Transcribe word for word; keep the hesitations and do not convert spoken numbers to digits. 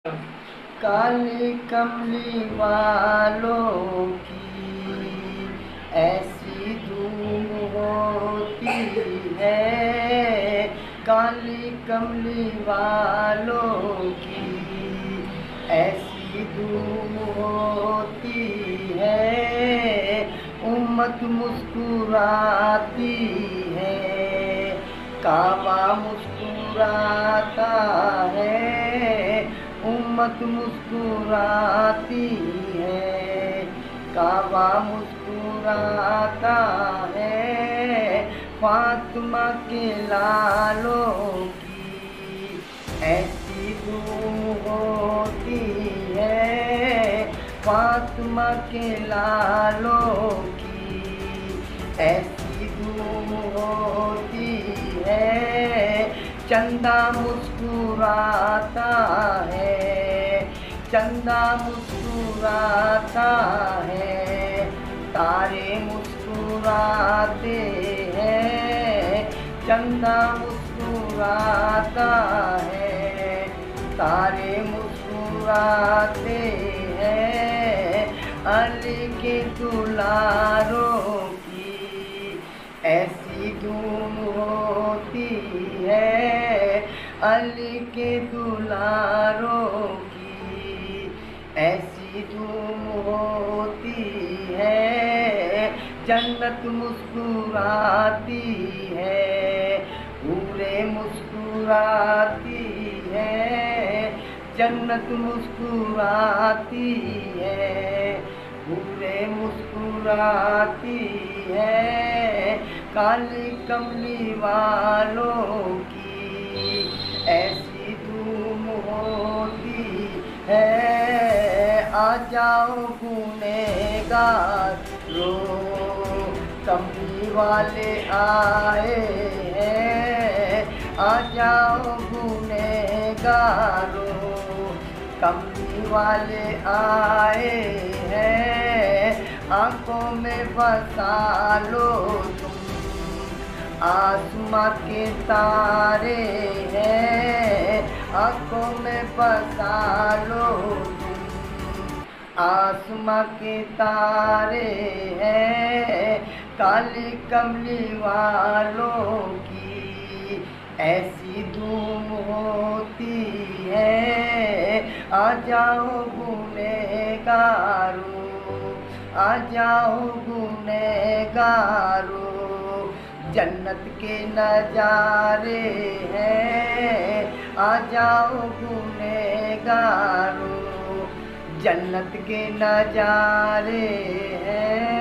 काली कमली वालों की ऐसी धूम होती है, काली कमली वालों की ऐसी धूम होती है। उम्मत मुस्कुराती है, काबा मुस्कुराता है। उम्मत मुस्कुराती है, काबा मुस्कुराता है। फातिमा के लालों की ऐसी धूम होती है, फातिमा के लालों की ऐसी धूम होती है। चंदा मुस्कुराता है, चंदा मुस्कुराता है। तारे मुस्कुराते हैं, चंदा मुस्कुराता है। तारे मुस्कुराते हैं। अली के दुलारों की ऐसी धूम होती है, अली के दुलारों की ऐसी धूम होती है। जन्नत मुस्कुराती है, हूरें मुस्कुराती है। जन्नत मुस्कुराती है, हूरें मुस्कुराती है। काली कमली वालों की ऐसी धूम होती है। आ जाओ गुनहगार रो, कमली वाले आए हैं। आ जाओ गुनहगारो, कमली वाले आए हैं। आंखों में बसा लो तुम आसमां के तारे हैं। आंखों में बसा लो तुम आसमां के तारे हैं। काली कमली वालों की ऐसी धूम होती है। आ जाओ गुनहगारो, आ जाओ गुनहगारो, जन्नत के नजारे हैं। आ जाओ गुनहगारो, जन्नत के नजारे हैं।